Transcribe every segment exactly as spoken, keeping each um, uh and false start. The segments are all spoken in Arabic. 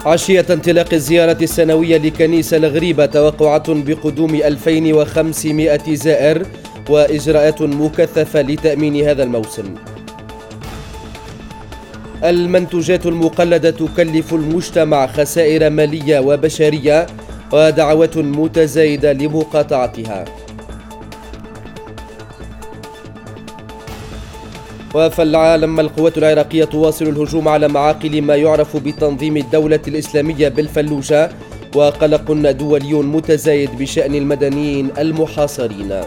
عشية انطلاق الزيارة السنوية لكنيسة الغريبة توقعات بقدوم ألفين وخمسمائة زائر وإجراءات مكثفة لتأمين هذا الموسم. المنتوجات المقلدة تكلف المجتمع خسائر مالية وبشرية ودعوات متزايدة لمقاطعتها. وفي العالم القوات العراقية تواصل الهجوم على معاقل ما يعرف بتنظيم الدولة الإسلامية بالفلوجة وقلق دولي متزايد بشأن المدنيين المحاصرين.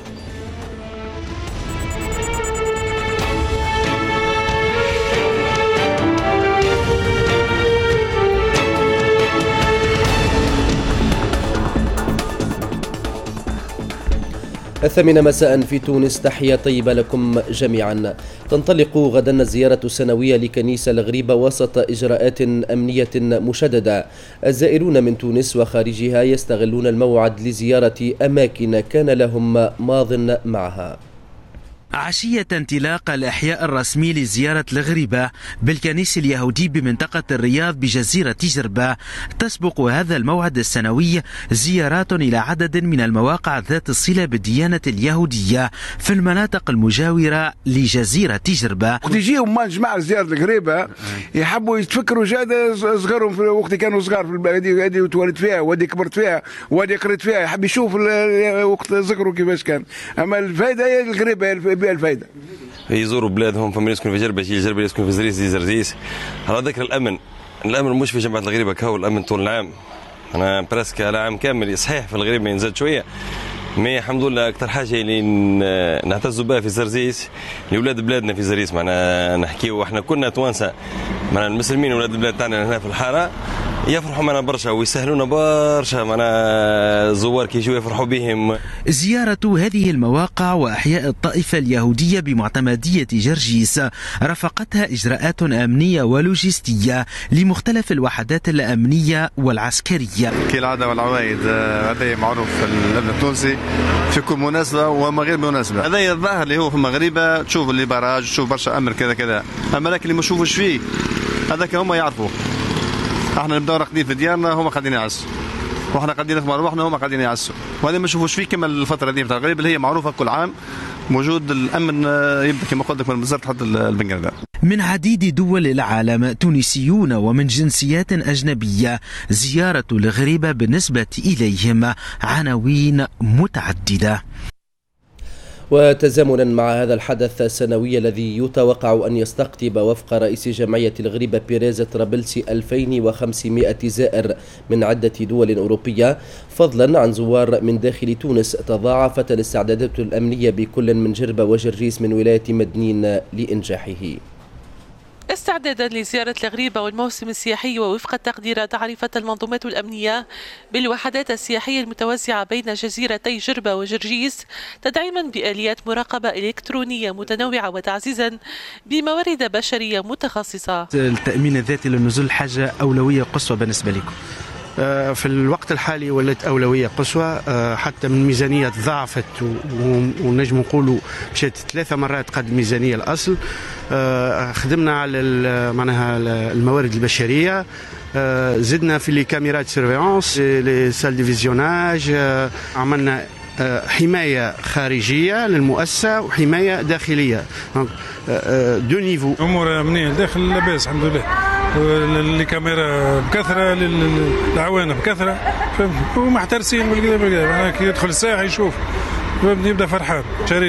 الثامنة مساء في تونس، تحية طيبة لكم جميعا. تنطلق غدا الزيارة السنوية لكنيسة الغريبة وسط إجراءات أمنية مشددة. الزائرون من تونس وخارجها يستغلون الموعد لزيارة أماكن كان لهم ماض معها. عشية انطلاق الإحياء الرسمي لزيارة الغريبة بالكنيس اليهودي بمنطقة الرياض بجزيرة جربة، تسبق هذا الموعد السنوي زيارات إلى عدد من المواقع ذات الصلة بالديانة اليهودية في المناطق المجاورة لجزيرة جربة. وقت يجيهم ما جماعة زيارة الغريبة يحبوا يتفكروا جاد صغرهم في وقت كانوا صغار في البلد هذه وتولد فيها وهذه كبرت فيها وهذه قريت فيها، يحب يشوف وقت صغروا كيفاش كان. أما الفائدة هي الغريبة الفائدة يزوروا بلادهم، فمن يسكن في جربة يجي جربة، يسكن في زريس يجي زرزيس. على ذكر الأمن، الأمن مش في جماعة الغريبة كهو، الأمن طول العام. أنا برسك على عام كامل. صحيح في الغريبة ينزل شوية، مي الحمد لله أكثر حاجة اللي نعتزوا بها في زرزيس لأولاد بلادنا في زرزيس. معنا نحكيو احنا كنا توانسة، معنا المسلمين أولاد البلاد تاعنا هنا في الحارة يفرحوا معنا برشا ويسهلونا برشا، معنا الزوار كي يجوا يفرحوا بهم. زيارة هذه المواقع وأحياء الطائفة اليهودية بمعتمدية جرجيس رافقتها إجراءات أمنية ولوجستية لمختلف الوحدات الأمنية والعسكرية. كالعادة والعوايد هذا معروف في الأمن التونسي في كل مناسبة وما غير مناسبة. هذا الظاهر اللي هو في المغربة تشوف اللي براج تشوف برشا أمر كذا كذا، أما لكن اللي ما تشوفوش فيه هذاك هم يعرفوه. احنا نبداو راقدين في ديارنا هما قاعدين يعسوا، واحنا قاعدين نخدموا روحنا هما قاعدين يعسوا، وهذا ما نشوفوش فيه كما الفتره هذه نتاع الغريب اللي هي معروفه كل عام موجود الامن يبدا كما قلت لك من البزار لحد البنقرده. من عديد دول العالم تونسيون ومن جنسيات أجنبية، زيارة الغريبة بالنسبة إليهم عناوين متعددة. وتزامنا مع هذا الحدث السنوي الذي يتوقع أن يستقطب وفق رئيس جمعية الغريبة بيريز طرابلسي ألفين وخمسمائة زائر من عدة دول أوروبية، فضلا عن زوار من داخل تونس، تضاعفت الاستعدادات الأمنية بكل من جربة وجرجيس من ولاية مدنين لإنجاحه. استعدادا لزيارة الغريبة والموسم السياحي، ووفق التقديرات عرفت المنظومات الأمنية بالوحدات السياحية المتوزعة بين جزيرتي جربة وجرجيس تدعيما بآليات مراقبة إلكترونية متنوعة وتعزيزا بموارد بشرية متخصصة. التأمين الذاتي للنزول حاجة أولوية قصوى بالنسبة لكم في الوقت الحالي، ولات أولوية قصوى حتى من ميزانية ضعفت ونجم نقولوا مشات ثلاثة مرات قد الميزانية الأصل. خدمنا على معناها الموارد البشرية، زدنا في لي كاميرات سيرفيونس، لي سال دي فيزيوناج، عملنا حماية خارجية للمؤسسة وحماية داخلية دو نيفو. أمور أمنية الداخل لاباس الحمد لله، الكاميرا بكثرة، العوانة بكثرة، ومحترسين بالكذا بالكذا. أنا كي يدخل الساعة يشوف يبدأ فرحان. شريت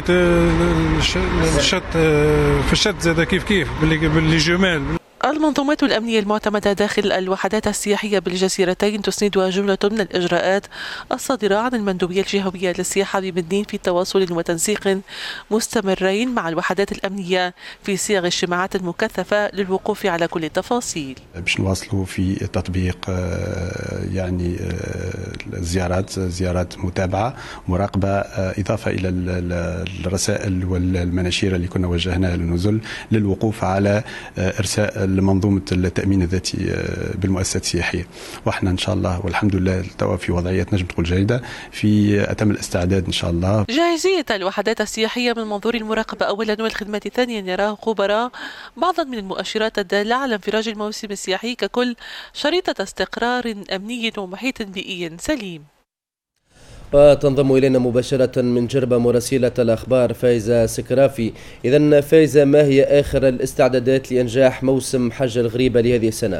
الشط في الشط زاد كيف كيف باللي جمال. المنظومات الأمنية المعتمدة داخل الوحدات السياحية بالجزيرتين تسندها جملة من الإجراءات الصادرة عن المندوبية الجهوية للسياحة بمدنين في تواصل وتنسيق مستمرين مع الوحدات الأمنية في صيغ اجتماعات مكثفة للوقوف على كل التفاصيل. باش نواصلوا في تطبيق يعني زيارات زيارات متابعة مراقبة، إضافة إلى الرسائل والمناشير اللي كنا وجهناها للنزل للوقوف على إرساء لمنظومه التامين الذاتي بالمؤسسات السياحيه. واحنا ان شاء الله والحمد لله توا في وضعيه نجم تقول جيده، في اتم الاستعداد ان شاء الله. جاهزيه الوحدات السياحيه من منظور المراقبه اولا والخدمه ثانيا، يراه خبراء بعضا من المؤشرات الداله على انفراج الموسم السياحي ككل شريطه استقرار امني ومحيط بيئي سليم. وتنضم إلينا مباشرة من جربة مراسلة الأخبار فايزة سكرافي. إذن فايزة، ما هي آخر الاستعدادات لإنجاح موسم حج الغريبة لهذه السنة؟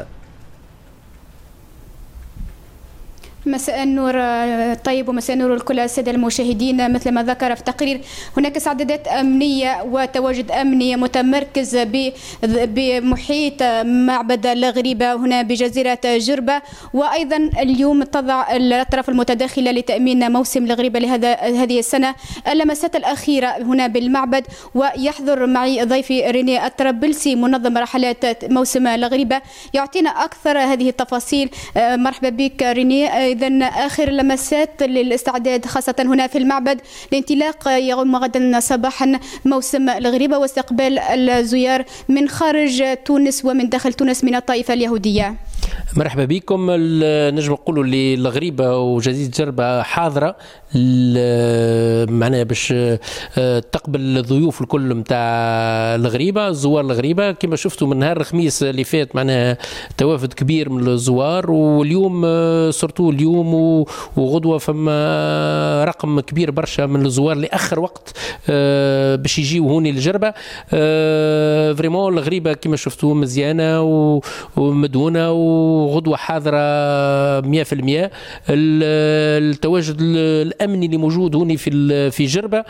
مساء النور طيب ومساء النور لكل الساده المشاهدين. مثل ما ذكر في التقرير هناك استعدادات امنيه وتواجد امني متمركز بمحيط معبد الغريبه هنا بجزيره جربه، وايضا اليوم تضع الاطراف المتداخله لتامين موسم الغريبه لهذا هذه السنه اللمسات الاخيره هنا بالمعبد. ويحضر معي ضيفي ريني الطرابلسي منظم رحلات موسم الغريبه يعطينا اكثر هذه التفاصيل. مرحبا بك ريني. إذن آخر لمسات للاستعداد خاصة هنا في المعبد لانطلاق يوم غدا صباحا موسم الغريبة واستقبال الزيار من خارج تونس ومن داخل تونس من الطائفة اليهودية. مرحبا بكم. نجم نقولوا اللي الغريبة وجزيرة جربة حاضرة معناها باش تقبل الضيوف الكل نتاع الغريبة، زوار الغريبة. كما شفتوا من نهار الخميس اللي فات معناها توافد كبير من الزوار، واليوم صرتوا اليوم وغدوة فما رقم كبير برشا من الزوار لآخر وقت باش يجيو هوني للجربة. فريمون الغريبة كما شفتوا مزيانة ومدونة وغدوة حاضرة مئة في المئة. التواجد الأمني اللي موجود هوني في في جربة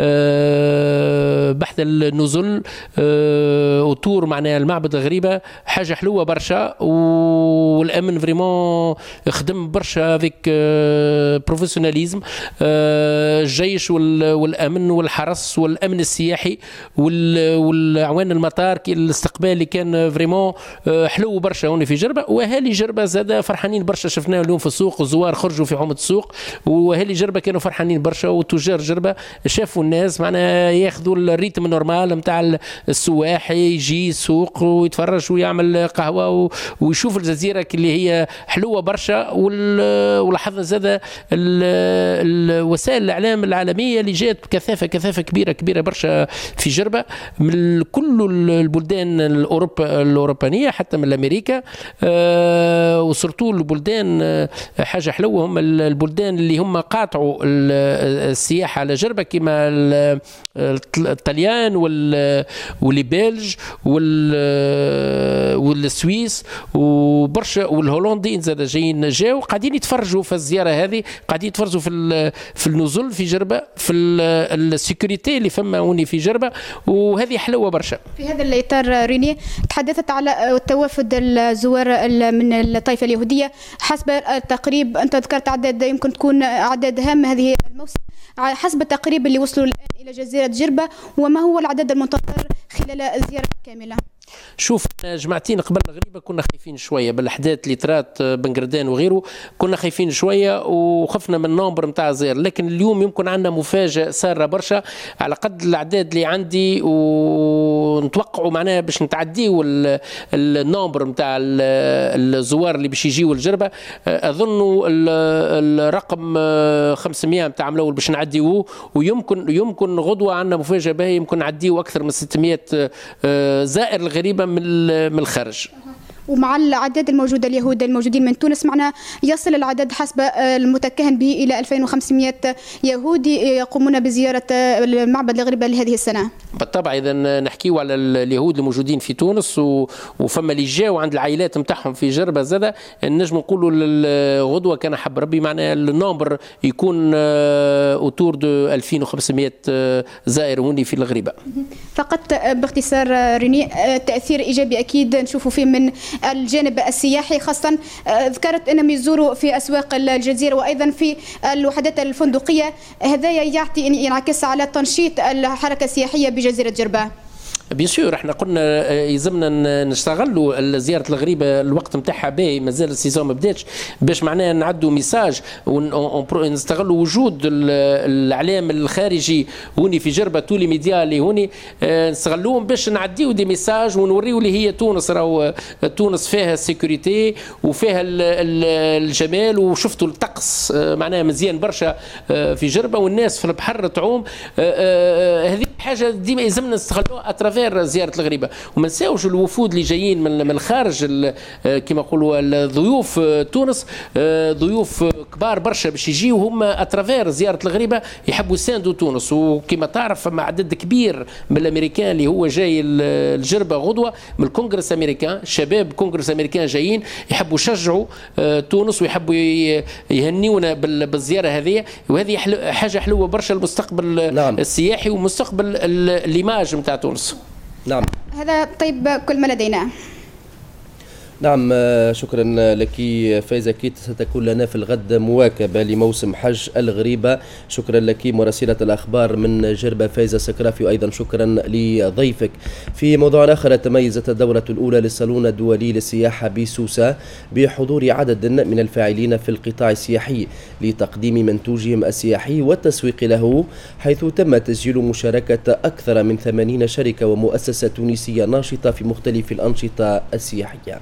بحث النزل وطور معناها المعبد الغريبة حاجة حلوة برشا، والأمن فريمون خدم برشا فيك بروفيسيوناليزم. الجيش والأمن والحرس والأمن السياحي والعوان المطار الاستقبال اللي كان فريمون حلو برشا هوني في جربة. واهالي جربة زاد فرحانين برشا، شفناه اليوم في السوق الزوار خرجوا في حومة السوق، واهالي جربة كانوا فرحانين برشا، وتجار جربة شافوا الناس معناها ياخذوا الريتم نورمال نتاع السواح، يجي السوق ويتفرج ويعمل قهوة ويشوف الجزيرة اللي هي حلوة برشا. ولاحظنا زاد وسائل الاعلام العالميه اللي جات بكثافه كثافه كبيره كبيره برشا في جربه من كل البلدان الاوروبا الاوروبانيه حتى من امريكا، أه وصرتوا البلدان حاجه حلوه هم البلدان اللي هم قاطعوا السياحه على جربه كما الطليان والبلج والسويس وبرشا والهولنديين زاد جايين جاوا قاعدين يتفرجوا في الزياره هذه، قاعدين يتفرجوا في في النزل في جربه، في السيكوريتي اللي فما هوني في جربه، وهذه حلوه برشا. في هذا الاطار ريني تحدثت على توافد الزوار من الطائفه اليهوديه حسب التقريب، انت ذكرت عدد يمكن تكون اعداد هامه هذه الموسم، حسب التقريب اللي وصلوا الان الى جزيره جربه، وما هو العدد المنتظر خلال الزياره كامله؟ شوف جماعتين قبل الغريبة كنا خايفين شوية بالأحداث اللي طرات بنقردان وغيره، كنا خايفين شوية وخفنا من النمبر نتاع الزيارة، لكن اليوم يمكن عندنا مفاجأة سارة برشا على قد الأعداد اللي عندي، ونتوقعوا معناها باش نتعديوا النمبر نتاع الزوار اللي باش يجيوا الجربة. أظنوا الرقم خمسمئة نتاع ملول باش نعديوه، ويمكن يمكن غدوة عندنا مفاجأة باهية يمكن نعديوا أكثر من ستمئة زائر الغريبة من الخارج. ومع الأعداد الموجودة اليهود الموجودين من تونس معنا يصل العدد حسب المتكهن به إلى ألفين وخمسمئة يهودي يقومون بزيارة المعبد الغريبة لهذه السنة. بالطبع إذا نحكيو على اليهود الموجودين في تونس وفما اللي جاوا عند العائلات نتاعهم في جربة زادة، نجم نقولوا الغدوة كان حب ربي معنا النمبر يكون أوتور دو ألفين وخمسمئة زائر هوني في الغريبة. فقط باختصار ريني، تأثير إيجابي أكيد نشوفوا فيه من الجانب السياحي، خاصة ذكرت أنهم يزوروا في أسواق الجزيرة وأيضا في الوحدات الفندقية، هذا يعطي ينعكس على تنشيط الحركة السياحية بجزيرة جربة. بيان سور احنا قلنا يلزمنا نستغلوا زياره الغريبه الوقت نتاعها باهي، مازال السيزون ما بداتش، باش معناها نعدوا ميساج ونستغلوا وجود الاعلام الخارجي هوني في جربه، تولي ميديا اللي هوني نستغلوهم باش نعديو دي ميساج ونوريو اللي هي تونس. راهو تونس فيها السيكوريتي وفيها الجمال، وشفتوا الطقس معناها مزيان برشا في جربه، والناس في البحر تعوم. هذه حاجه ديما يلزمنا نستغلوها اترافير زياره الغريبه. وما نساوش الوفود اللي جايين من الخارج كما نقولوا الضيوف تونس، ضيوف كبار برشا باش يجيو هم اترافير زياره الغريبه يحبوا يساندوا تونس. وكما تعرف فما عدد كبير من الامريكان اللي هو جاي الجربه غدوه من الكونغرس الامريكان، شباب الكونغرس الامريكان جايين يحبوا يشجعوا تونس ويحبوا يهنيونا بالزياره هذه. وهذه حاجه حلوه برشا المستقبل نعم. السياحي ومستقبل الايماج نتاع تونس. نعم هذا طيب كل ما لدينا. نعم شكرا لك فايزة كيت. ستكون لنا في الغد مواكبة لموسم حج الغريبة. شكرا لك مراسلة الأخبار من جربة فايزة سكرافي، وأيضا شكرا لضيفك. في موضوع آخر، تميزت الدورة الأولى للصالون الدولي للسياحة بسوسة بحضور عدد من الفاعلين في القطاع السياحي لتقديم منتوجهم السياحي والتسويق له، حيث تم تسجيل مشاركة أكثر من ثمانين شركة ومؤسسة تونسية ناشطة في مختلف الأنشطة السياحية.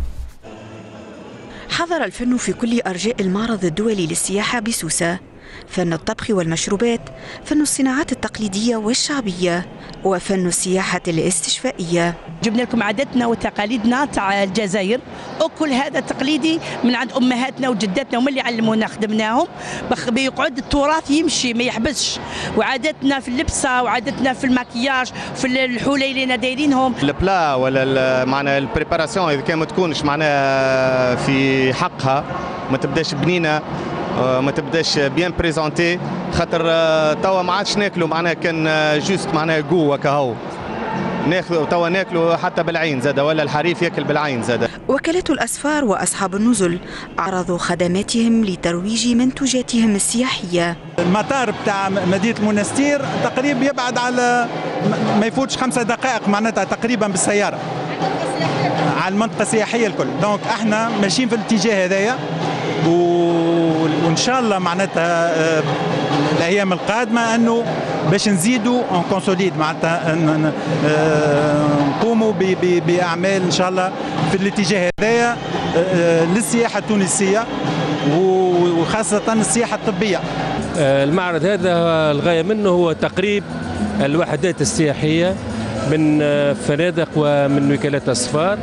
حضر الفن في كل أرجاء المعرض الدولي للسياحة بسوسة، فن الطبخ والمشروبات، فن الصناعات التقليدية والشعبية، وفن السياحة الاستشفائية. جبنا لكم عاداتنا وتقاليدنا تاع الجزائر، وكل هذا تقليدي من عند أمهاتنا وجداتنا، هم اللي علمونا خدمناهم بيقعد التراث يمشي ما يحبسش. وعاداتنا في اللبسة وعاداتنا في المكياج في الحولي اللي دايرينهم. البلا ولا معناها البريباراسيون إذا كان ما تكونش معناها في حقها، ما تبداش بنينة، ما تبداش بيان بريزونتي، خاطر توا ما عادش ناكلوا معناها كان جوست معناها قوه كهو ناخذوا توا ناكلوا حتى بالعين زاده، ولا الحريف ياكل بالعين زاده. وكالات الأسفار وأصحاب النزل عرضوا خدماتهم لترويج منتوجاتهم السياحية. المطار بتاع مدينة المنستير تقريبا يبعد على ما يفوتش خمسة دقائق معناتها تقريبا بالسيارة على المنطقة السياحية الكل. دونك احنا ماشيين في الاتجاه هذايا، وان شاء الله معناتها الايام القادمه انه باش نزيدوا اون كونسوليد معناتها نقوموا باعمال ان شاء الله في الاتجاه هذايا للسياحه التونسيه وخاصه السياحه الطبيه. المعرض هذا الغايه منه هو تقريب الوحدات السياحيه من فنادق ومن وكالات اسفار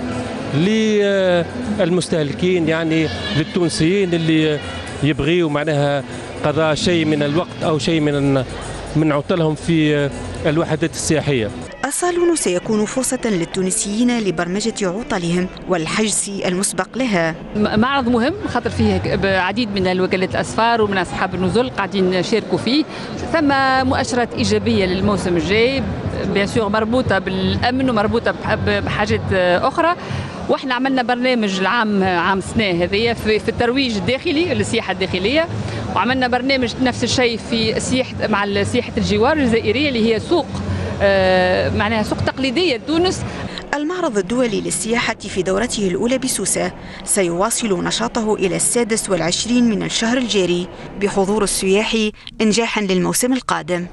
للمستهلكين، يعني للتونسيين اللي يبغيوا معناها قضاء شيء من الوقت أو شيء من من عطلهم في الوحدات السياحية. الصالون سيكون فرصة للتونسيين لبرمجة عطلهم والحجز المسبق لها. معرض مهم خاطر فيه عديد من الوكالات الأسفار ومن أصحاب النزل قاعدين يشاركوا فيه. ثم مؤشرات إيجابية للموسم الجاي بيان سور مربوطة بالأمن ومربوطة بحاجات أخرى. واحنا عملنا برنامج العام عام سنة هذه في, في الترويج الداخلي للسياحة الداخلية، وعملنا برنامج نفس الشيء في سياحة مع سياحة الجوار الجزائرية اللي هي سوق آه معناها سوق تقليدية تونس. المعرض الدولي للسياحة في دورته الأولى بسوسة سيواصل نشاطه إلى السادس والعشرين من الشهر الجاري بحضور السياح إنجاحا للموسم القادم.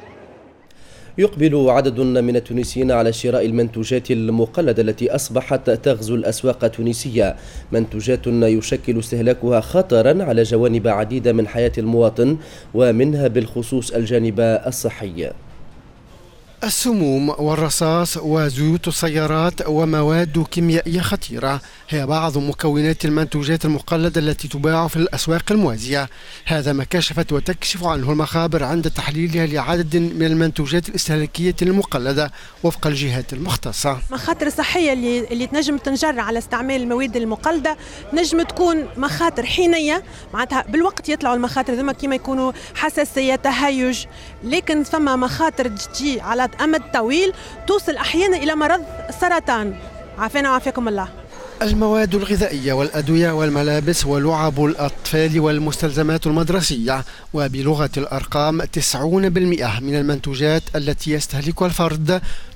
يقبل عدد من التونسيين على شراء المنتوجات المقلدة التي أصبحت تغزو الأسواق التونسية، منتوجات يشكل استهلاكها خطرا على جوانب عديدة من حياة المواطن، ومنها بالخصوص الجانب الصحي. السموم والرصاص وزيوت السيارات ومواد كيميائية خطيرة هي بعض مكونات المنتوجات المقلدة التي تباع في الأسواق الموازية. هذا ما كشفت وتكشف عنه المخابر عند تحليلها لعدد من المنتوجات الاستهلاكية المقلدة وفق الجهات المختصة. مخاطر صحية اللي, اللي تنجم تنجر على استعمال المواد المقلدة نجم تكون مخاطر حينية، معناتها بالوقت يطلعوا المخاطر ذما كما يكونوا حساسية تهيج، لكن ثم مخاطر تجي على أمد طويل توصل أحيانا إلى مرض السرطان. عافانا وعافاكم الله. المواد الغذائية والأدوية والملابس ولعب الأطفال والمستلزمات المدرسية، وبلغة الأرقام تسعون بالمئة من المنتوجات التي يستهلكها الفرد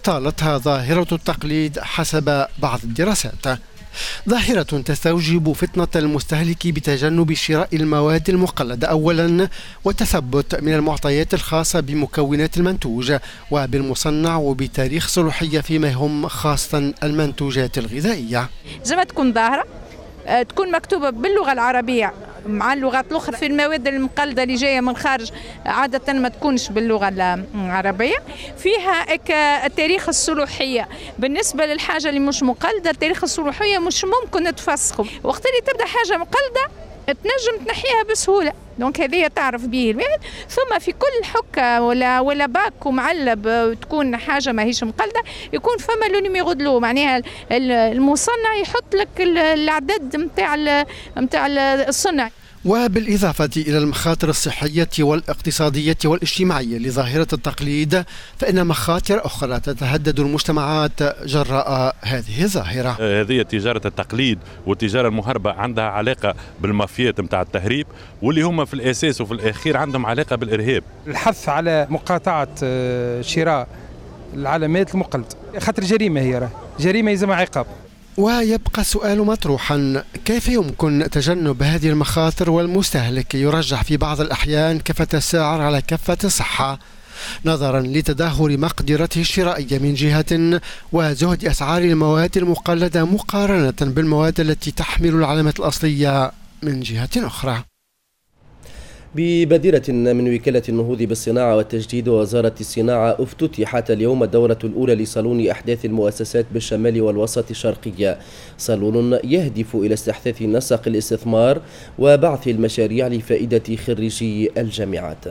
أبطالتها ظاهرة التقليد حسب بعض الدراسات، ظاهرة تستوجب فتنة المستهلك بتجنب شراء المواد المقلدة أولا، وتثبت من المعطيات الخاصة بمكونات المنتوج وبالمصنع وبتاريخ صلاحية فيما هم خاصة المنتوجات الغذائية. زي تكون ظاهرة تكون مكتوبة باللغة العربية مع اللغات الأخرى. في المواد المقلدة اللي جاية من خارج عادة ما تكونش باللغة العربية. فيها تاريخ الصلاحية بالنسبة للحاجة اللي مش مقلدة، تاريخ الصلاحية مش ممكن تفسخه. وقت اللي تبدأ حاجة مقلدة تنجم تنحيها بسهولة، دونك هذه تعرف به الواحد. ثم في كل حكة ولا ولا باك ومعلب تكون حاجة ما هيش مقلدة يكون فما لو نيميرو دلو، معناها المصنع يحط لك العدد نتاع نتاع الصنع. وبالإضافة إلى المخاطر الصحية والاقتصادية والاجتماعية لظاهرة التقليد، فإن مخاطر أخرى تتهدد المجتمعات جراء هذه الظاهرة. هذه تجارة التقليد والتجارة المهربة عندها علاقة بالمافيات متاع التهريب، واللي هم في الأساس وفي الأخير عندهم علاقة بالإرهاب. الحث على مقاطعة شراء العلامات المقلد، خاطر جريمة، هي جريمة يلزمها عقاب. ويبقى السؤال مطروحا: كيف يمكن تجنب هذه المخاطر والمستهلك يرجح في بعض الأحيان كفة السعر على كفة الصحة، نظرا لتدهور مقدرته الشرائية من جهة وزهد أسعار المواد المقلدة مقارنة بالمواد التي تحمل العلامة الأصلية من جهة أخرى. ببادرة من وكالة النهوض بالصناعة والتجديد ووزارة الصناعة، افتتحت اليوم الدورة الأولى لصالون أحداث المؤسسات بالشمال والوسط الشرقية، صالون يهدف إلى استحداث نسق الاستثمار وبعث المشاريع لفائدة خريجي الجامعات.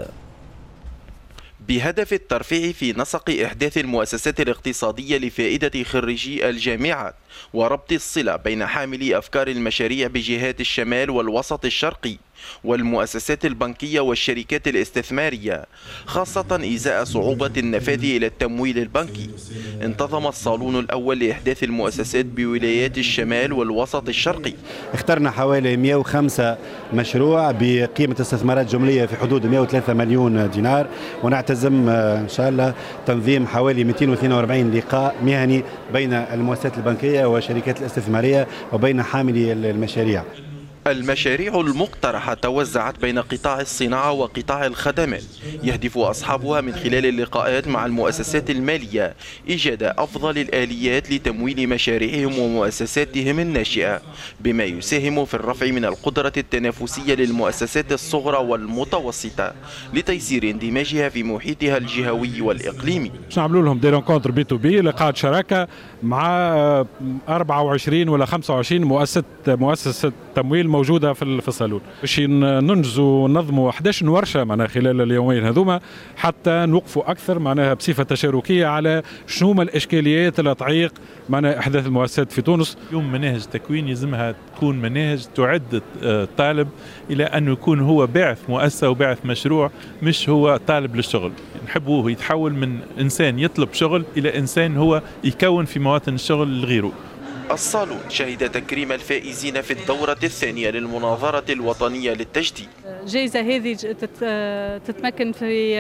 بهدف الترفيع في نسق إحداث المؤسسات الاقتصادية لفائدة خريجي الجامعات وربط الصلة بين حاملي أفكار المشاريع بجهات الشمال والوسط الشرقي والمؤسسات البنكية والشركات الاستثمارية، خاصة إزاء صعوبة النفاذ إلى التمويل البنكي، انتظم الصالون الأول لإحداث المؤسسات بولايات الشمال والوسط الشرقي. اخترنا حوالي مئة وخمسة مشروع بقيمة استثمارات جملية في حدود مئة وثلاثة مليون دينار، ونعتزم إن شاء الله تنظيم حوالي مئتين واثنين وأربعين لقاء مهني بين المؤسسات البنكية والشركات الاستثمارية وبين حاملي المشاريع. المشاريع المقترحة توزعت بين قطاع الصناعة وقطاع الخدمات، يهدف أصحابها من خلال اللقاءات مع المؤسسات المالية إيجاد أفضل الآليات لتمويل مشاريعهم ومؤسساتهم الناشئة، بما يساهم في الرفع من القدرة التنافسية للمؤسسات الصغرى والمتوسطة لتيسير اندماجها في محيطها الجهوي والإقليمي. باش نعملوا لهم دي رونكونتر بي تو بي، لقاءات شراكة مع أربعة وعشرين ولا خمسة وعشرين مؤسسة مؤسسة تمويل موجودة في الصالون، باش ننجزوا وننظموا أحد عشر ورشة معناها خلال اليومين هذوما، حتى نوقفوا أكثر معناها بصفة تشاركية على شنو هما الإشكاليات اللي تعيق معناها إحداث المؤسسات في تونس. يوم مناهج تكوين يلزمها تكون مناهج تعد الطالب إلى أنه يكون هو باعث مؤسسة وباعث مشروع، مش هو طالب للشغل. نحبوه يتحول من إنسان يطلب شغل إلى إنسان هو يكون في مواطن الشغل لغيره. الصالون شهد تكريم الفائزين في الدورة الثانية للمناظرة الوطنية للتجديد. الجائزة هذه تتمكن في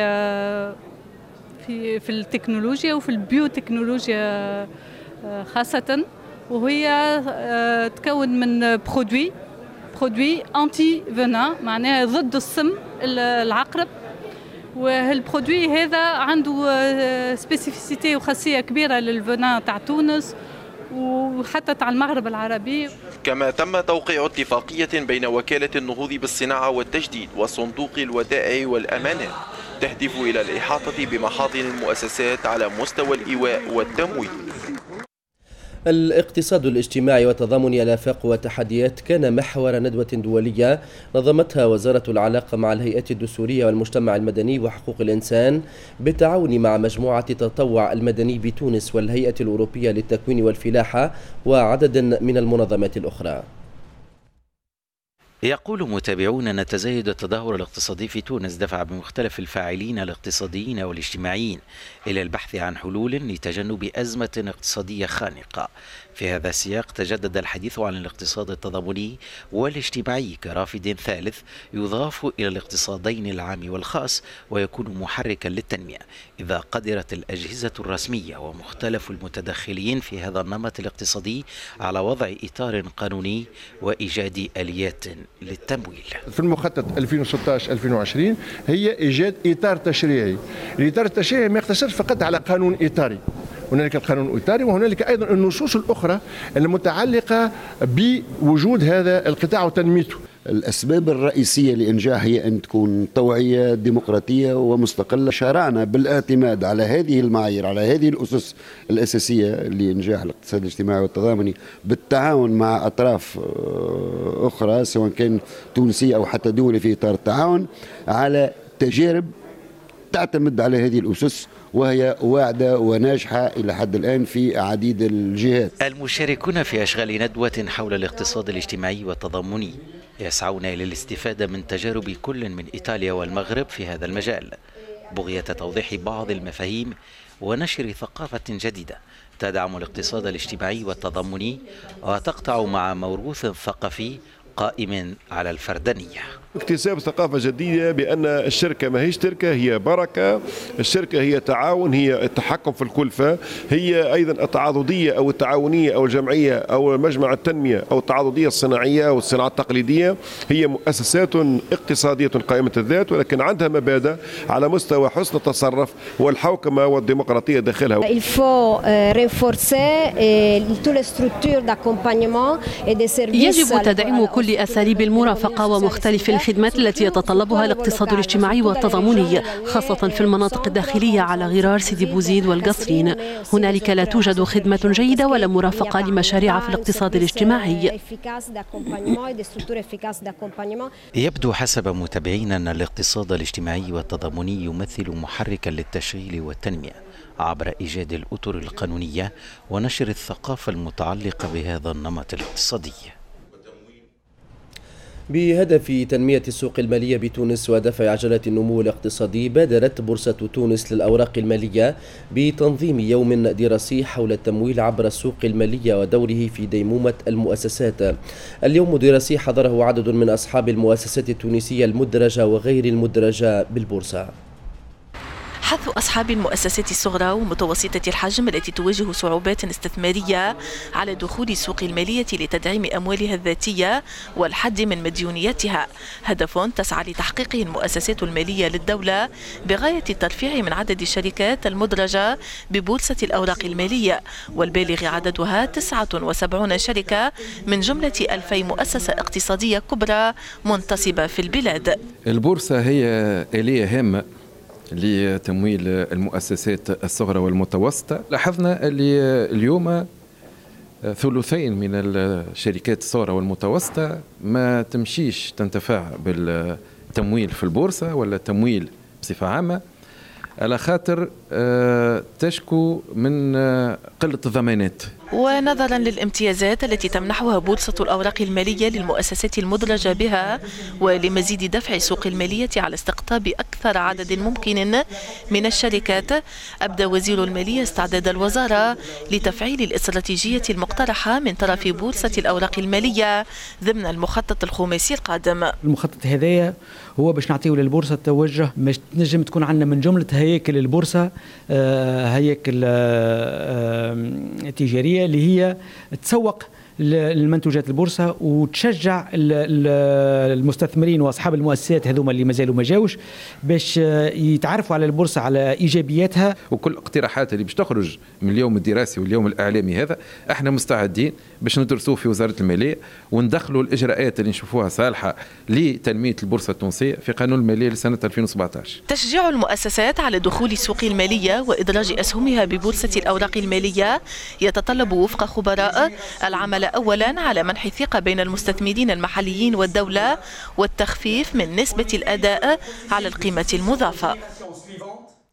في في التكنولوجيا وفي البيوتكنولوجيا خاصة، وهي تكون من برودوي برودوي انتي فينا، معناها ضد السم العقرب. وهالبرودوي هذا عنده سبيسيفيسيتي وخاصية كبيرة للفينا تاع تونس وحتى تاع المغرب العربي. كما تم توقيع اتفاقية بين وكالة النهوض بالصناعة والتجديد وصندوق الودائع والأمانات تهدف إلى الإحاطة بمحاضن المؤسسات على مستوى الإيواء والتمويل. الاقتصاد الاجتماعي وتضامن الآفاق والتحديات كان محور ندوة دولية نظمتها وزارة العلاقة مع الهيئات الدستورية والمجتمع المدني وحقوق الإنسان بالتعاون مع مجموعة تطوع المدني بتونس والهيئة الأوروبية للتكوين والفلاحة وعدد من المنظمات الأخرى. يقول متابعون أن تزايد التدهور الاقتصادي في تونس دفع بمختلف الفاعلين الاقتصاديين والاجتماعيين إلى البحث عن حلول لتجنب أزمة اقتصادية خانقة. في هذا السياق تجدد الحديث عن الاقتصاد التضامني والاجتماعي كرافد ثالث يضاف إلى الاقتصادين العام والخاص ويكون محركا للتنمية إذا قدرت الأجهزة الرسمية ومختلف المتدخلين في هذا النمط الاقتصادي على وضع إطار قانوني وإيجاد آليات للتمويل. في المخطط ألفين وستة عشر ألفين وعشرين هي إيجاد إطار تشريعي. الإطار التشريعي ما يقتصرش فقط على قانون إطاري، هنالك القانون الإطاري وهنالك أيضا النصوص الأخرى المتعلقة بوجود هذا القطاع وتنميته. الأسباب الرئيسية لإنجاح هي أن تكون توعية ديمقراطية ومستقلة. شرعنا بالاعتماد على هذه المعايير، على هذه الأسس الأساسية لإنجاح الاقتصاد الاجتماعي والتضامني بالتعاون مع أطراف أخرى سواء كان تونسية أو حتى دولي في إطار التعاون، على تجارب تعتمد على هذه الأسس وهي واعدة وناجحة إلى حد الآن في عديد الجهات. المشاركون في أشغال ندوة حول الاقتصاد الاجتماعي والتضامني يسعون إلى الاستفادة من تجارب كل من إيطاليا والمغرب في هذا المجال بغية توضيح بعض المفاهيم ونشر ثقافة جديدة تدعم الاقتصاد الاجتماعي والتضامني وتقطع مع موروث ثقافي قائم على الفردانية. اكتساب ثقافة جديدة بأن الشركة ما هيش شركة، هي بركة، الشركة هي تعاون، هي التحكم في الكلفة، هي أيضا التعاضدية أو التعاونية أو الجمعية أو مجمع التنمية أو التعاضدية الصناعية أو الصناعة التقليدية، هي مؤسسات اقتصادية قائمة الذات ولكن عندها مبادئ على مستوى حسن التصرف والحوكمة والديمقراطية داخلها. Il faut renforcer toutes les structures d'accompagnement et des services. يجب تدعيم كل أساليب المرافقة ومختلف الخدمات التي يتطلبها الاقتصاد الاجتماعي والتضامني خاصة في المناطق الداخلية على غرار سيدي بوزيد والقصرين. هنالك لا توجد خدمة جيدة ولا مرافقة لمشاريع في الاقتصاد الاجتماعي. يبدو حسب متابعين أن الاقتصاد الاجتماعي والتضامني يمثل محركا للتشغيل والتنمية عبر إيجاد الأطر القانونية ونشر الثقافة المتعلقة بهذا النمط الاقتصادي. بهدف تنمية السوق المالية بتونس ودفع عجلة النمو الاقتصادي، بادرت بورصة تونس للأوراق المالية بتنظيم يوم دراسي حول التمويل عبر السوق المالية ودوره في ديمومة المؤسسات. اليوم الدراسي حضره عدد من أصحاب المؤسسات التونسية المدرجة وغير المدرجة بالبورصة. حث أصحاب المؤسسات الصغرى ومتوسطة الحجم التي تواجه صعوبات استثمارية على دخول السوق المالية لتدعيم أموالها الذاتية والحد من مديونياتها، هدف تسعى لتحقيقه المؤسسات المالية للدولة بغاية الترفيع من عدد الشركات المدرجة ببورصة الأوراق المالية، والبالغ عددها تسعة وسبعين شركة من جملة ألفي مؤسسة اقتصادية كبرى منتصبة في البلاد. البورصة هي آلية هامة لتمويل المؤسسات الصغرى والمتوسطة. لاحظنا اللي اليوم ثلثين من الشركات الصغرى والمتوسطة ما تمشيش تنتفع بالتمويل في البورصة ولا التمويل بصفة عامة، على خاطر تشكو من قلة الضمانات. ونظرا للامتيازات التي تمنحها بورصة الأوراق المالية للمؤسسات المدرجة بها ولمزيد دفع السوق المالية على استقطاب أكثر عدد ممكن من الشركات، أبدى وزير المالية استعداد الوزارة لتفعيل الاستراتيجية المقترحة من طرف بورصة الأوراق المالية ضمن المخطط الخماسي القادم. المخطط هذايا هو باش نعطيه للبورصة التوجه باش تنجم تكون عندنا من جملة هياكل البورصة هياكل تجارية اللي هي تسوق المنتوجات البورصة وتشجع المستثمرين واصحاب المؤسسات هذوما اللي مازالوا ما جاوش باش يتعرفوا على البورصة على ايجابياتها. وكل الاقتراحات اللي باش تخرج من اليوم الدراسي واليوم الاعلامي هذا احنا مستعدين باش ندرسوه في وزارة المالية وندخلوا الاجراءات اللي نشوفوها صالحة لتنمية البورصة التونسية في قانون المالية لسنة ألفين وسبعة عشر. تشجيع المؤسسات على دخول السوق المالية وإدراج أسهمها ببورصة الأوراق المالية يتطلب وفق خبراء العمل أولا على منح الثقة بين المستثمرين المحليين والدولة والتخفيف من نسبة الأداء على القيمة المضافة.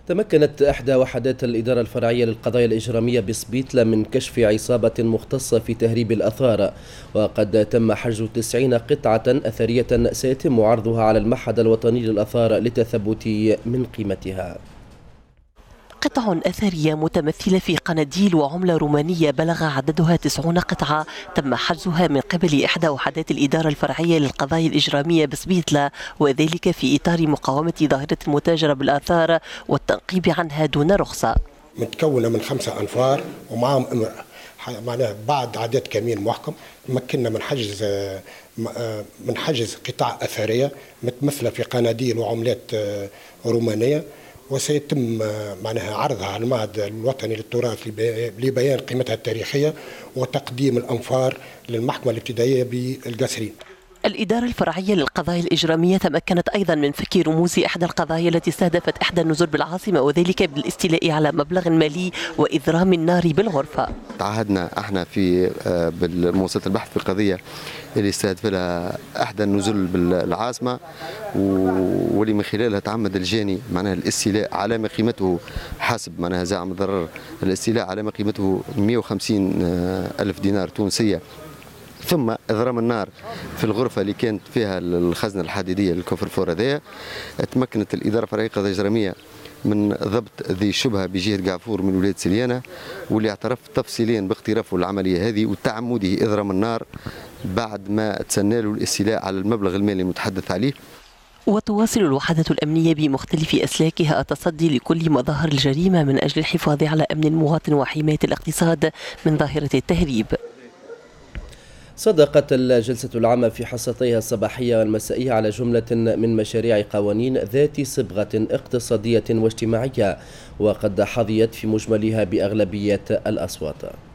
تمكنت إحدى وحدات الإدارة الفرعية للقضايا الإجرامية بسبيتلا من كشف عصابة مختصة في تهريب الآثار، وقد تم حجز تسعين قطعة أثرية سيتم عرضها على المعهد الوطني للآثار للتثبت من قيمتها. قطع أثرية متمثلة في قناديل وعملة رومانية بلغ عددها تسعين قطعة تم حجزها من قبل إحدى وحدات الإدارة الفرعية للقضايا الإجرامية بسبيتلا، وذلك في إطار مقاومة ظاهرة المتاجرة بالآثار والتنقيب عنها دون رخصة. متكونة من خمسة أنفار ومعهم معناها بعد عدد كمين محكم. تمكنا من حجز من حجز قطع أثرية متمثلة في قناديل وعملات رومانية، وسيتم معناها عرضها على المعهد الوطني للتراث لبيان قيمتها التاريخية وتقديم الأنفار للمحكمة الابتدائية بالقصرين. الإدارة الفرعية للقضايا الإجرامية تمكنت أيضا من فك رموز إحدى القضايا التي استهدفت إحدى النزل بالعاصمة، وذلك بالاستيلاء على مبلغ مالي وإذرام النار بالغرفة. تعهدنا احنا في بمؤسسة البحث في القضية اللي استهدف لها إحدى النزل بالعاصمة، واللي من خلالها تعمد الجاني معناها الاستيلاء على ما قيمته حسب معناها زعم الضرر الاستيلاء على ما قيمته مئة وخمسين ألف دينار تونسية، ثم إضرام النار في الغرفة اللي كانت فيها الخزنة الحديدية للكفر فور هذايا. تمكنت الإدارة الفرعية للقضايا الإجرامية من ضبط ذي الشبهة بجهة قعفور من ولاية سليانة، واللي اعترف تفصيليا باقترافه العملية هذه وتعمده إضرام النار بعد ما تسنى له الاستيلاء على المبلغ المالي المتحدث عليه. وتواصل الوحدة الأمنية بمختلف أسلاكها التصدي لكل مظاهر الجريمة من أجل الحفاظ على أمن المواطن وحماية الاقتصاد من ظاهرة التهريب. صدقت الجلسة العامة في حصتيها الصباحية والمسائية على جملة من مشاريع قوانين ذات صبغة اقتصادية واجتماعية، وقد حظيت في مجملها بأغلبية الأصوات.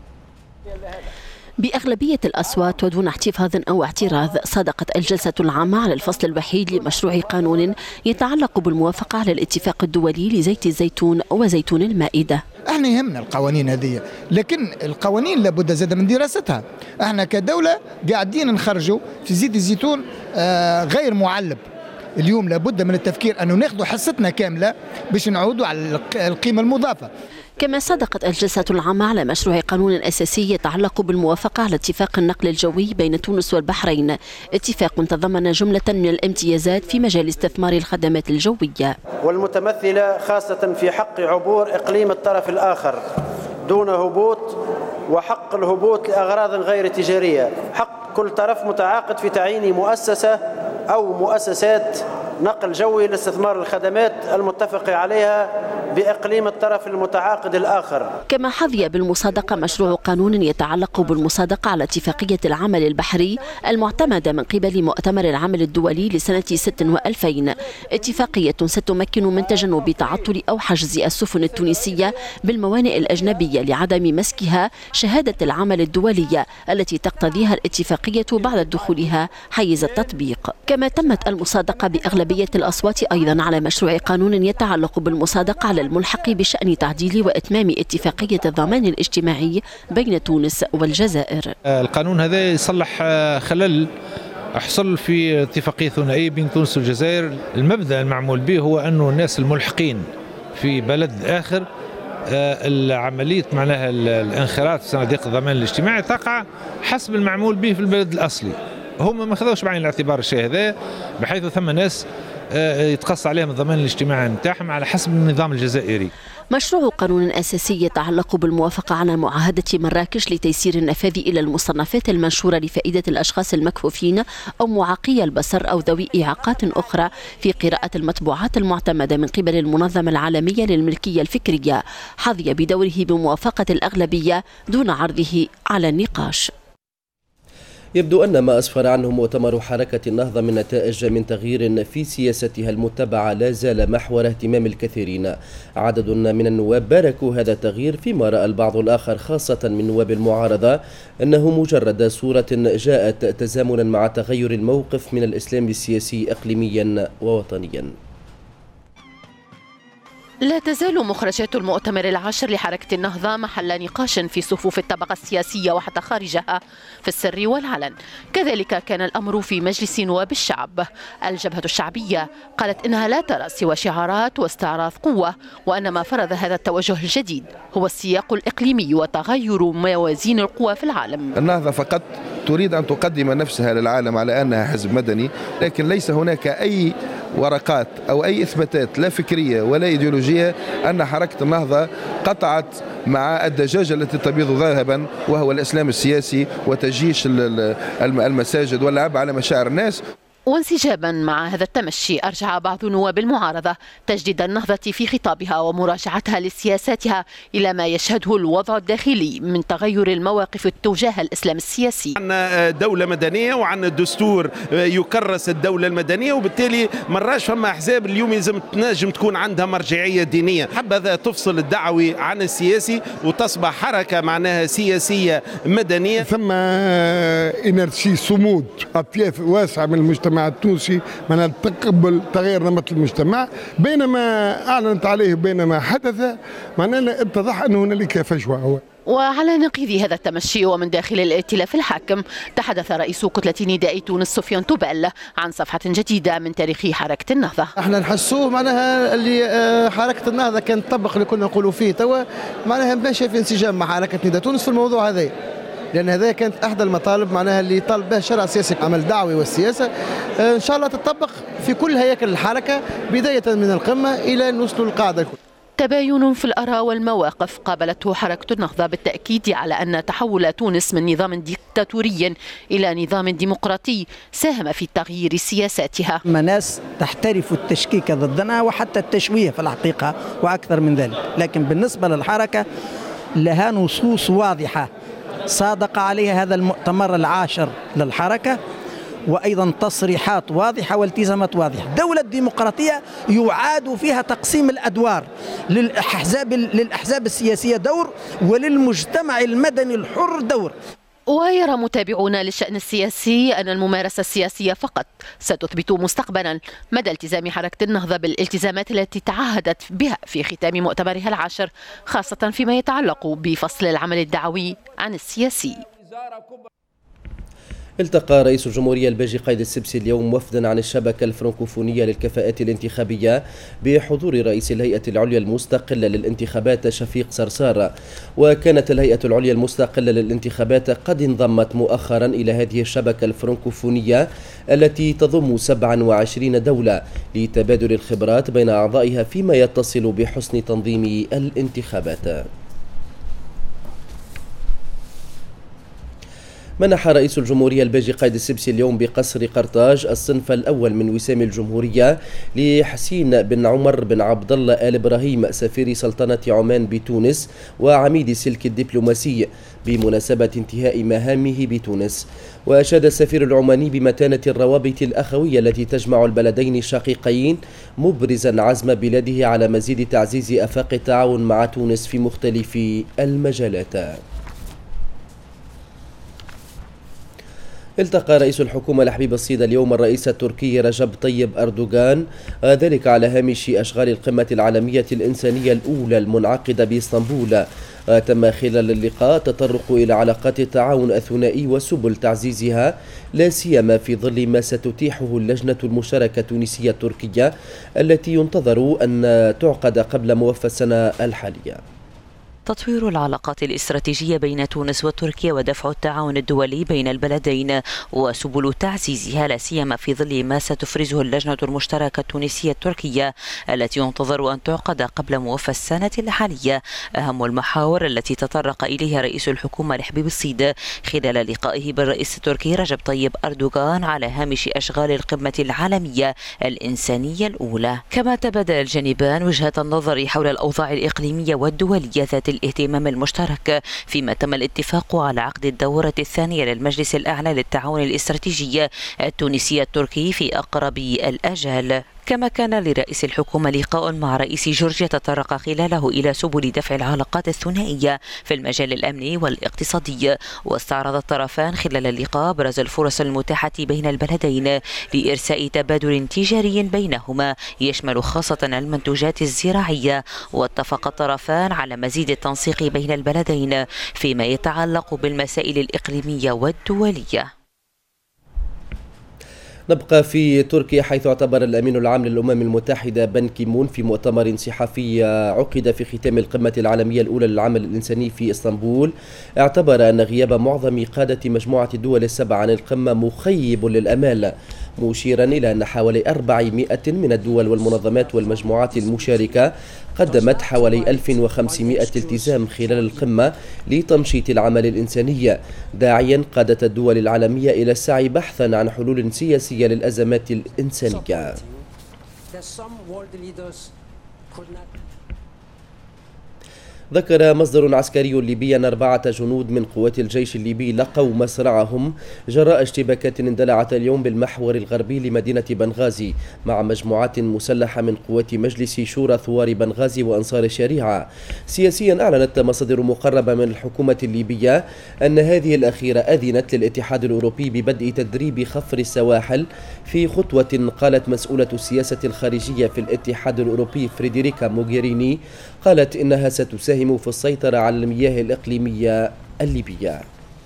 بأغلبية الأصوات ودون احتفاظ أو اعتراض، صادقت الجلسة العامة على الفصل الوحيد لمشروع قانون يتعلق بالموافقة على الاتفاق الدولي لزيت الزيتون وزيتون المائدة. احنا يهمنا القوانين هذه، لكن القوانين لابد زاد من دراستها. احنا كدولة قاعدين نخرجوا في زيت الزيتون آه غير معلب. اليوم لابد من التفكير أنه ناخذ حصتنا كاملة باش نعودوا على القيمة المضافة. كما صدقت الجلسة العامة على مشروع قانون أساسي يتعلق بالموافقة على اتفاق النقل الجوي بين تونس والبحرين، اتفاق تضمن جملة من الامتيازات في مجال استثمار الخدمات الجوية، والمتمثلة خاصة في حق عبور إقليم الطرف الآخر دون هبوط، وحق الهبوط لأغراض غير تجارية، حق كل طرف متعاقد في تعيين مؤسسة أو مؤسسات نقل جوي لاستثمار الخدمات المتفق عليها بإقليم الطرف المتعاقد الآخر. كما حظي بالمصادقة مشروع قانون يتعلق بالمصادقة على اتفاقية العمل البحري المعتمدة من قبل مؤتمر العمل الدولي لسنة ستة وألفين، اتفاقية ستمكن من تجنب تعطل أو حجز السفن التونسية بالموانئ الأجنبية لعدم مسكها شهادة العمل الدولية التي تقتضيها الاتفاقية بعد دخولها حيز التطبيق. كما تمت المصادقة بأغلبية الأصوات أيضا على مشروع قانون يتعلق بالمصادقة على الملحق بشأن تعديل وإتمام اتفاقية الضمان الاجتماعي بين تونس والجزائر. القانون هذا يصلح خلل حصل في اتفاقية ثنائية بين تونس والجزائر. المبدأ المعمول به هو أنه الناس الملحقين في بلد آخر العملية معناها الانخراط في صناديق الضمان الاجتماعي تقع حسب المعمول به في البلد الأصلي. هم ما خذوش بعين الاعتبار الشيء هذا، بحيث ثم ناس يتقص عليهم الضمان الاجتماعي نتاعهم على حسب النظام الجزائري. مشروع قانون أساسي يتعلق بالموافقة على معاهدة مراكش لتيسير النفاذ إلى المصنفات المنشورة لفائدة الأشخاص المكفوفين أو معاقي البصر أو ذوي إعاقات أخرى في قراءة المطبوعات المعتمدة من قبل المنظمة العالمية للملكية الفكرية، حظي بدوره بموافقة الأغلبية دون عرضه على النقاش. يبدو أن ما أسفر عنه مؤتمر حركة النهضة من نتائج من تغيير في سياستها المتبعة لا زال محور اهتمام الكثيرين. عدد من النواب باركوا هذا التغيير، فيما رأى البعض الآخر خاصة من نواب المعارضة أنه مجرد صورة جاءت تزامنا مع تغير الموقف من الإسلام السياسي إقليميا ووطنيا. لا تزال مخرجات المؤتمر العاشر لحركة النهضة محل نقاش في صفوف الطبقة السياسية وحتى خارجها في السر والعلن. كذلك كان الأمر في مجلس نواب الشعب. الجبهة الشعبية قالت إنها لا ترى سوى شعارات واستعراض قوة، وأن ما فرض هذا التوجه الجديد هو السياق الإقليمي وتغير موازين القوى في العالم. النهضة فقط تريد أن تقدم نفسها للعالم على أنها حزب مدني، لكن ليس هناك أي ورقات أو أي إثباتات لا فكرية ولا إيديولوجية أن حركة النهضة قطعت مع الدجاجة التي تبيض ذهبا وهو الإسلام السياسي وتجيش المساجد واللعب على مشاعر الناس. وانسجابا مع هذا التمشي أرجع بعض نواب المعارضة تجديد النهضة في خطابها ومراجعتها لسياساتها إلى ما يشهده الوضع الداخلي من تغير المواقف تجاه الإسلام السياسي. عندنا دولة مدنية وعندنا دستور يكرس الدولة المدنية، وبالتالي مراش فما أحزاب اليوم يلزم تنجم تكون عندها مرجعية دينية. حبذا تفصل الدعوي عن السياسي وتصبح حركة معناها سياسية مدنية. ثم إنرسي صمود أطياف واسعة من المجتمع التونسي من تقبل تغيير نمط المجتمع، بينما أعلنت عليه بينما حدث معناه اتضح أن هنالك فجوة. وعلى نقيض هذا التمشي ومن داخل الائتلاف الحاكم تحدث رئيس كتلة نداء تونس سفيان توبال عن صفحة جديدة من تاريخ حركة النهضة. احنا نحسوه معناها اللي حركة النهضة كانت تطبق اللي كنا نقولوا فيه توا، معناها ماشية في انسجام مع حركة نداء تونس في الموضوع هذا، لأن هذا كانت أحد المطالب معناها اللي طالب بها الشرع السياسي، عمل دعوي والسياسة إن شاء الله تطبق في كل هياكل الحركة بداية من القمة إلى أن نوصلوا للقاعدة الكل. تباين في الآراء والمواقف قابلته حركة النهضة بالتأكيد على أن تحول تونس من نظام ديكتاتوري إلى نظام ديمقراطي ساهم في تغيير سياساتها. ناس تحترف التشكيك ضدنا وحتى التشويه في الحقيقة وأكثر من ذلك، لكن بالنسبة للحركة لها نصوص واضحة صادق عليها هذا المؤتمر العاشر للحركة، وأيضا تصريحات واضحة والتزامات واضحة. دولة ديمقراطية يعاد فيها تقسيم الأدوار، للأحزاب للأحزاب السياسية دور وللمجتمع المدني الحر دور. ويرى متابعون للشأن السياسي أن الممارسة السياسية فقط ستثبت مستقبلا مدى التزام حركة النهضة بالالتزامات التي تعهدت بها في ختام مؤتمرها العاشر، خاصة فيما يتعلق بفصل العمل الدعوي عن السياسي. التقى رئيس الجمهورية الباجي قايد السبسي اليوم وفدا عن الشبكة الفرنكوفونية للكفاءات الانتخابية بحضور رئيس الهيئة العليا المستقلة للانتخابات شفيق صرصار. وكانت الهيئة العليا المستقلة للانتخابات قد انضمت مؤخرا إلى هذه الشبكة الفرنكوفونية التي تضم سبعة وعشرين دولة لتبادل الخبرات بين أعضائها فيما يتصل بحسن تنظيم الانتخابات. منح رئيس الجمهورية الباجي قايد السبسي اليوم بقصر قرطاج الصنف الأول من وسام الجمهورية لحسين بن عمر بن عبد الله آل إبراهيم سفير سلطنة عمان بتونس وعميد السلك الدبلوماسي بمناسبة انتهاء مهامه بتونس. وأشاد السفير العماني بمتانة الروابط الأخوية التي تجمع البلدين الشقيقين، مبرزا عزم بلاده على مزيد تعزيز آفاق التعاون مع تونس في مختلف المجالات. التقى رئيس الحكومة لحبيب الصيد اليوم الرئيس التركي رجب طيب أردوغان، ذلك على هامش أشغال القمة العالمية الإنسانية الأولى المنعقدة بإسطنبول. تم خلال اللقاء تطرق إلى علاقات التعاون الثنائي وسبل تعزيزها، لا سيما في ظل ما ستتيحه اللجنة المشتركة التونسية التركية التي ينتظر أن تعقد قبل موفى السنة الحالية. تطوير العلاقات الاستراتيجية بين تونس وتركيا ودفع التعاون الدولي بين البلدين وسبل تعزيزها، لا سيما في ظل ما ستفرزه اللجنة المشتركة التونسية التركية التي ينتظر أن تعقد قبل موفى السنة الحالية، أهم المحاور التي تطرق إليها رئيس الحكومة لحبيب الصيد خلال لقائه بالرئيس التركي رجب طيب أردوغان على هامش أشغال القمة العالمية الإنسانية الأولى. كما تبادل الجانبان وجهة النظر حول الأوضاع الإقليمية والدولية ذات الاهتمام المشترك، فيما تم الاتفاق على عقد الدورة الثانية للمجلس الأعلى للتعاون الاستراتيجي التونسي التركي في أقرب الآجال. كما كان لرئيس الحكومة لقاء مع رئيس جورجيا تطرق خلاله إلى سبل دفع العلاقات الثنائية في المجال الأمني والاقتصادي. واستعرض الطرفان خلال اللقاء أبرز الفرص المتاحة بين البلدين لإرساء تبادل تجاري بينهما يشمل خاصة المنتوجات الزراعية. واتفق الطرفان على مزيد التنسيق بين البلدين فيما يتعلق بالمسائل الإقليمية والدولية. نبقى في تركيا، حيث اعتبر الأمين العام للأمم المتحدة بان كيمون في مؤتمر صحفي عقد في ختام القمة العالمية الأولى للعمل الإنساني في إسطنبول، اعتبر أن غياب معظم قادة مجموعة الدول السبع عن القمة مخيب للأمال، مشيرا إلى أن حوالي أربعمائة من الدول والمنظمات والمجموعات المشاركة قدمت حوالي ألف وخمسمائة التزام خلال القمة لتنشيط العمل الإنساني، داعيا قادة الدول العالمية إلى السعي بحثا عن حلول سياسية للأزمات الإنسانية. ذكر مصدر عسكري ليبي أن أربعة جنود من قوات الجيش الليبي لقوا مصرعهم جراء اشتباكات اندلعت اليوم بالمحور الغربي لمدينة بنغازي مع مجموعات مسلحة من قوات مجلس شورى ثوار بنغازي وأنصار الشريعة. سياسيا، أعلنت مصادر مقربة من الحكومة الليبية أن هذه الأخيرة أذنت للاتحاد الأوروبي ببدء تدريب خفر السواحل في خطوة قالت مسؤولة السياسة الخارجية في الاتحاد الأوروبي فريدريكا موغيريني قالت إنها ستساهم في السيطرة على المياه الإقليمية الليبية.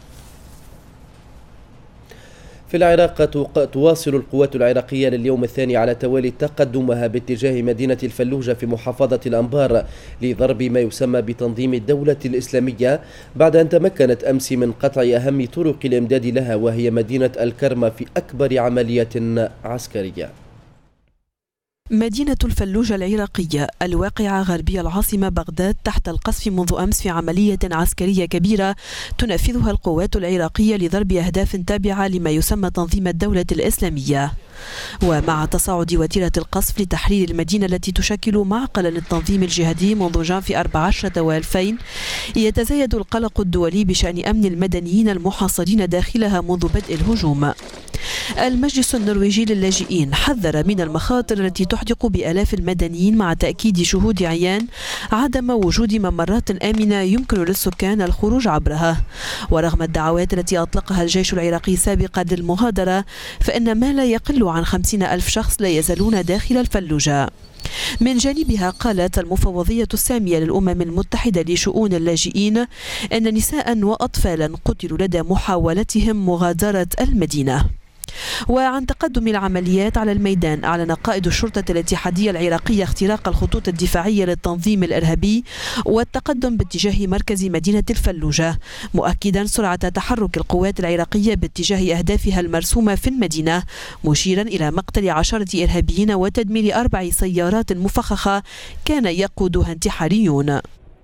في العراق، تواصل القوات العراقية لليوم الثاني على توالي تقدمها باتجاه مدينة الفلوجة في محافظة الأنبار لضرب ما يسمى بتنظيم الدولة الإسلامية، بعد أن تمكنت أمس من قطع أهم طرق الإمداد لها، وهي مدينة الكرمة في أكبر عملية عسكرية. مدينة الفلوجة العراقية الواقعة غربي العاصمة بغداد تحت القصف منذ أمس في عملية عسكرية كبيرة تنفذها القوات العراقية لضرب أهداف تابعة لما يسمى تنظيم الدولة الإسلامية. ومع تصاعد وتيرة القصف لتحرير المدينة التي تشكل معقل للتنظيم الجهادي منذ جانفي أربعة عشر وألفين، يتزايد القلق الدولي بشأن أمن المدنيين المحاصرين داخلها منذ بدء الهجوم. المجلس النرويجي للاجئين حذر من المخاطر التي تحدق بآلاف المدنيين، مع تأكيد شهود عيان عدم وجود ممرات آمنة يمكن للسكان الخروج عبرها. ورغم الدعوات التي أطلقها الجيش العراقي سابقا للمغادرة، فإن ما لا يقل عن خمسين ألف شخص لا يزالون داخل الفلوجة. من جانبها، قالت المفوضية السامية للأمم المتحدة لشؤون اللاجئين أن نساء وأطفالا قتلوا لدى محاولتهم مغادرة المدينة. وعن تقدم العمليات على الميدان، أعلن قائد الشرطة الاتحادية العراقية اختراق الخطوط الدفاعية للتنظيم الإرهابي والتقدم باتجاه مركز مدينة الفلوجة، مؤكدا سرعة تحرك القوات العراقية باتجاه أهدافها المرسومة في المدينة، مشيرا إلى مقتل عشرة إرهابيين وتدمير أربع سيارات مفخخة كان يقودها انتحاريون.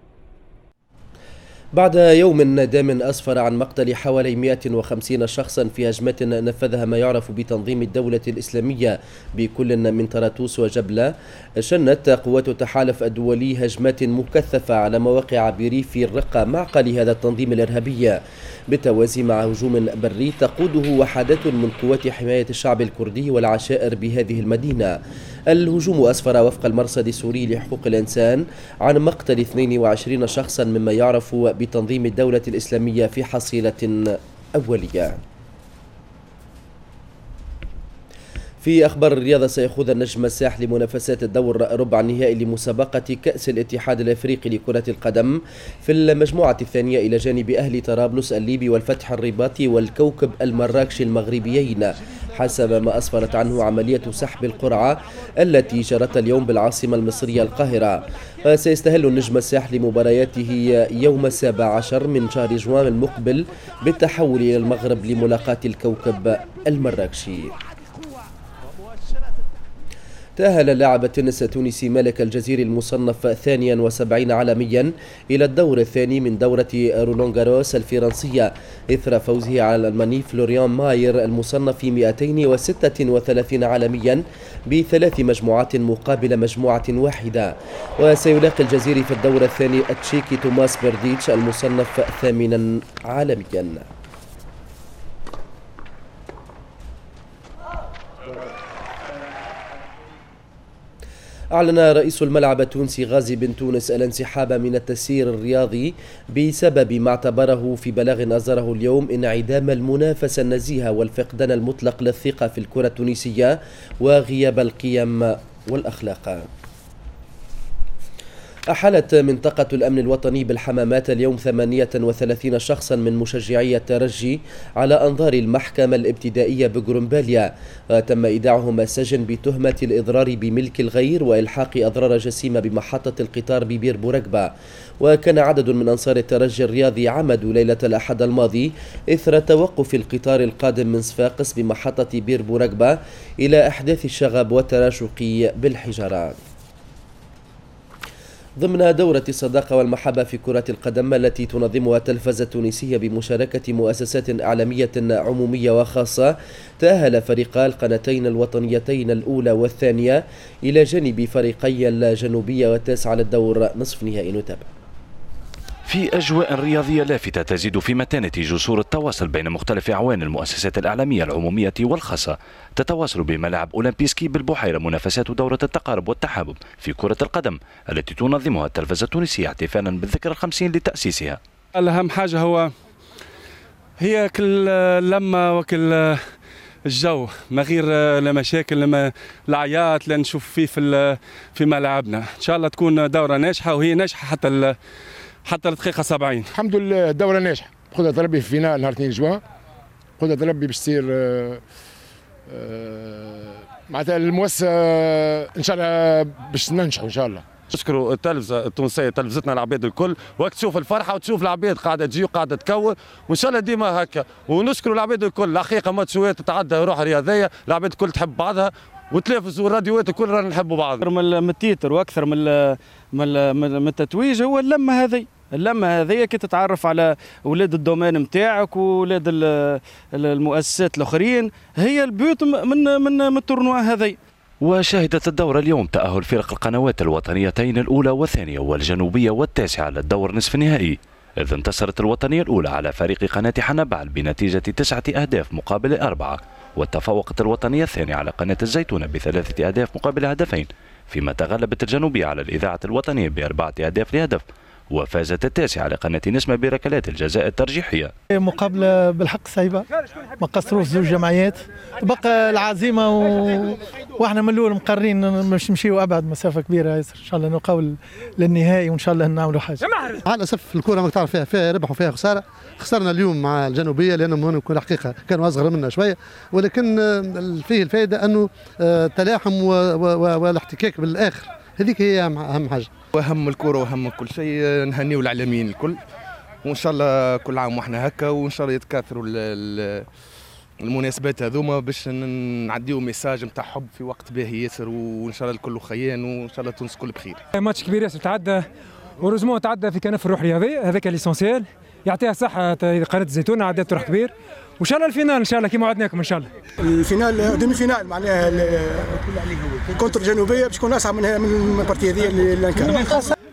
بعد يوم دام أسفر عن مقتل حوالي مئة وخمسين شخصا في هجمات نفذها ما يعرف بتنظيم الدولة الإسلامية بكل من طرطوس وجبلة، شنت قوات التحالف الدولي هجمات مكثفة على مواقع بريف الرقة معقل هذا التنظيم الإرهابي، بالتوازي مع هجوم بري تقوده وحدات من قوات حماية الشعب الكردي والعشائر بهذه المدينة. الهجوم أسفر وفق المرصد السوري لحقوق الإنسان عن مقتل اثنين وعشرين شخصا مما يعرف بتنظيم الدولة الإسلامية في حصيلة أولية. في أخبار الرياضة، سيخوض النجم الساحلي منافسات الدور ربع النهائي لمسابقة كأس الاتحاد الأفريقي لكرة القدم في المجموعة الثانية إلى جانب أهلي طرابلس الليبي والفتح الرباطي والكوكب المراكشي المغربيين، حسب ما أسفرت عنه عملية سحب القرعة التي جرت اليوم بالعاصمة المصرية القاهرة. سيستهل النجم الساحلي مبارياته يوم السابع عشر من شهر جوان المقبل بالتحول إلى المغرب لملاقاة الكوكب المراكشي. تأهل اللاعب التنس التونسي مالك الجزيري المصنف ثانيا وسبعين عالميا إلى الدور الثاني من دورة رولان جاروس الفرنسية إثر فوزه على الألماني فلوريان ماير المصنف مئتين وستة وثلاثين عالميا بثلاث مجموعات مقابل مجموعة واحدة. وسيلاقي الجزيري في الدور الثاني التشيكي توماس بيرديتش المصنف ثامنا عالميا. أعلن رئيس الملعب التونسي غازي بن تونس الانسحاب من التسيير الرياضي بسبب ما اعتبره في بلاغ أصدره اليوم انعدام المنافسة النزيهة والفقدان المطلق للثقة في الكرة التونسية وغياب القيم والأخلاق. أحالت منطقة الأمن الوطني بالحمامات اليوم ثمانية وثلاثين شخصا من مشجعي الترجي على أنظار المحكمة الابتدائية بجرومباليا، تم إيداعهم السجن بتهمة الإضرار بملك الغير وإلحاق أضرار جسيمة بمحطة القطار ببير بورقبة. وكان عدد من أنصار الترجي الرياضي عمدوا ليلة الأحد الماضي إثر توقف القطار القادم من صفاقس بمحطة بير بورقبة إلى إحداث الشغب والتراشق بالحجارة. ضمن دورة الصداقة والمحبة في كرة القدم التي تنظمها التلفزة التونسية بمشاركة مؤسسات إعلامية عمومية وخاصة، تأهل فريقا القناتين الوطنيتين الأولى والثانية إلى جانب فريقي الجنوبية والتاسعة للدور نصف نهائي. نتابع. في أجواء رياضية لافتة تزيد في متانة جسور التواصل بين مختلف أعوان المؤسسات الإعلامية العمومية والخاصة، تتواصل بملعب أولمبيسكي بالبحيرة منافسات دورة التقارب والتحابب في كرة القدم التي تنظمها التلفزة التونسية احتفالا بالذكرى الخمسين لتأسيسها. الأهم حاجة هو هي كل لما وكل الجو ما غير المشاكل لما العياط اللي نشوف فيه في في ملعبنا. إن شاء الله تكون دورة ناجحة، وهي ناجحة حتى حتى الدقيقة سبعين. الحمد لله الدورة ناجحة، قدرة ربي في فينال نهار اثنين جوان، قدرة ربي باش تصير معناتها المؤسسة إن شاء الله باش ننجحوا إن شاء الله. نشكروا التلفزة التونسية، تلفزتنا العباد الكل، وقت تشوف الفرحة وتشوف العباد قاعدة تجي وقاعدة تكون، وإن شاء الله ديما هكا. ونشكروا العباد الكل، الحقيقة ماتشوات تتعدى روح رياضية، العباد الكل تحب بعضها، والتلفز والراديوات الكل رانا نحبوا بعض. من التيتر واكثر من من من التتويج هو اللمه هذه، اللمه هذه كي تتعرف على اولاد الدومين نتاعك واولاد المؤسسات الاخرين، هي البيوت من من من التورنوا هذه. وشهدت الدورة اليوم تأهل فرق القنوات الوطنيتين الأولى والثانية والجنوبية والتاسعة للدور نصف النهائي، إذ انتصرت الوطنية الأولى على فريق قناة حنبعل بنتيجة تسعة أهداف مقابل أربعة، وتفوقت الوطنية الثانية على قناة الزيتونة بثلاثة أهداف مقابل هدفين، فيما تغلبت الجنوبية على الإذاعة الوطنية بأربعة أهداف لهدف، وفازت التاسعة على قناة نسمة بركلات الجزاء الترجيحية. مقابلة بالحق صعيبة، ما قصروش زوج جمعيات، بقى العزيمة و... واحنا من الأول مقررين مش نمشيو أبعد مسافة كبيرة ياسر، إن شاء الله نقاول للنهائي وإن شاء الله نعملوا حاجة. على الأسف الكرة ما تعرف فيها فيها ربح وفيها خسارة، خسرنا اليوم مع الجنوبية لأنهم هنا كل حقيقة كانوا أصغر منا شوية، ولكن فيه الفائدة أنه تلاحم والاحتكاك بالآخر، هذيك هي أهم حاجة. واهم الكره واهم كل شيء نهنيو الاعلاميين الكل، وان شاء الله كل عام واحنا هكا، وان شاء الله يتكاثروا المناسبات هذوما باش نعديو ميساج نتاع حب في وقت باهي ياسر، وان شاء الله الكل خيان، وان شاء الله تونس الكل بخير. ماتش كبير ياسر تعدى، ورزمون تعدى في كنف الروح الرياضيه، هذاك ليسونسيال، يعطيها صحه قناه الزيتون، عدات روح كبير، وان شاء الله الفينال ان شاء الله كيما وعدناكم ان شاء الله. الفينال دومي فينال معناها كونتر الجنوبيه باش تكون اصعب من من البارتيه هذه اللي كان.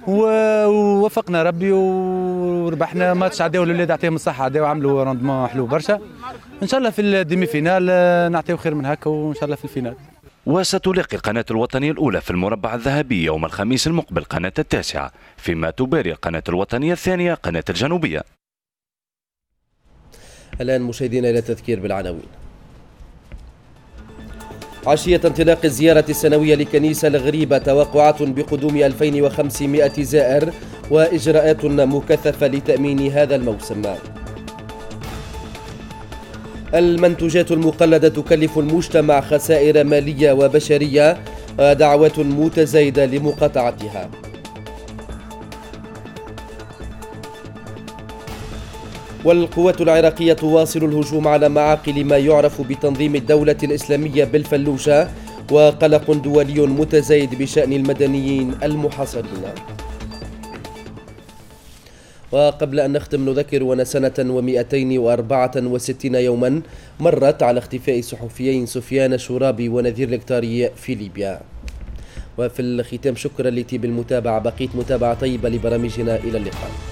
ووفقنا ربي وربحنا ماتش، عداو الاولاد عطيهم الصحه، عداو عملوا روندمون حلو برشا، ان شاء الله في الديمي فينال نعطيو خير من هكا، وان شاء الله في الفينال. وستلاقي القناة الوطنية الأولى في المربع الذهبي يوم الخميس المقبل قناة التاسعة، فيما تباري القناة الوطنية الثانية قناة الجنوبية. الآن مشاهدينا إلى تذكير بالعناوين. عشية انطلاق الزيارة السنوية لكنيسة الغريبة، توقعات بقدوم ألفين وخمسمائة زائر وإجراءات مكثفة لتأمين هذا الموسم. المنتوجات المقلدة تكلف المجتمع خسائر مالية وبشرية، دعوات متزايدة لمقاطعتها. والقوات العراقية تواصل الهجوم على معاقل ما يعرف بتنظيم الدولة الإسلامية بالفلوجة، وقلق دولي متزايد بشأن المدنيين المحاصرين. وقبل أن نختم نذكر أن سنة ومئتين وأربعة وستين يوما مرت على اختفاء صحفيين سفيان الشرابي ونذير الكتاري في ليبيا. وفي الختام شكرا لك بالمتابعة، بقيت متابعة طيبة لبرامجنا، إلى اللقاء.